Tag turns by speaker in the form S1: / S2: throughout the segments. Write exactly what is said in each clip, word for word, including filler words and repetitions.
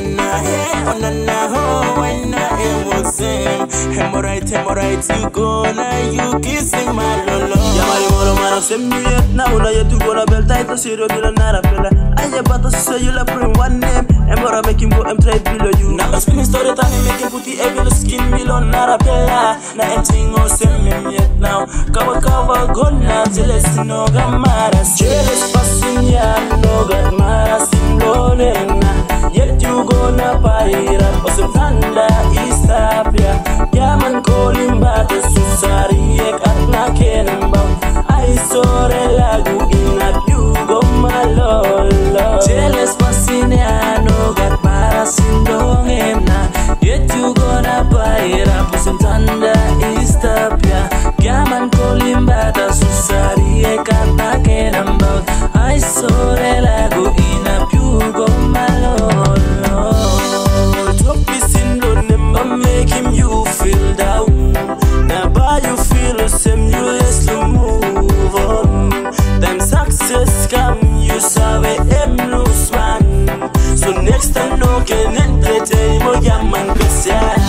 S1: na eh, oh na na oh, why na emotion? Hemorrhoid, hemorrhoid, you go now, you kissing my lolo.
S2: Yamari moro mano semi yet na una yetu gonna bel tight to zero bila nara bella. I about to say you la bring one name. Emora make him go em trade below you.
S1: Now I'm spinning story time make him put the evil skin below nara bella. Na emptying o semi yet now. Cover cover gonna jealous no gamara. Jealous passing ya no gamara simbolena. Yet you gonna buy it up or some thunder East Africa. Yaman calling back the susari ek atna kenamba. I saw the lagu in a you go my lolo. Jealous passing ya no got marasin dong emna. Yet you gonna buy it up or some thunder East Africa. Yaman calling back the susari ek atna kenamba. I saw the lagu in a you go my lolo. Top is in the number making you feel down. Now by you feel the same you let's move on. Them success come you saw em lose man. So next time no can entertain mo yaman kasa.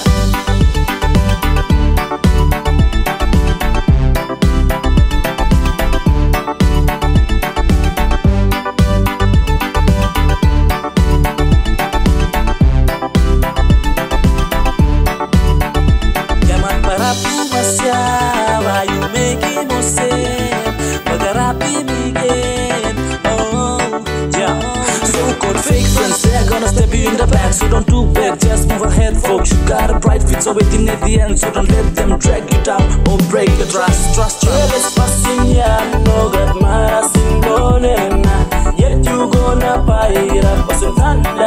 S1: Why you making me say, but the rapi begin. Oh, yeah. So called fake friends, they're gonna step you in the back. So don't do bad, just move ahead, folks. You got a bright future waiting at the end. So don't let them drag you down or break your trust. Trust, trust. Passing ya, no got my simbolena. Yet you gonna buy it up, but some thunder.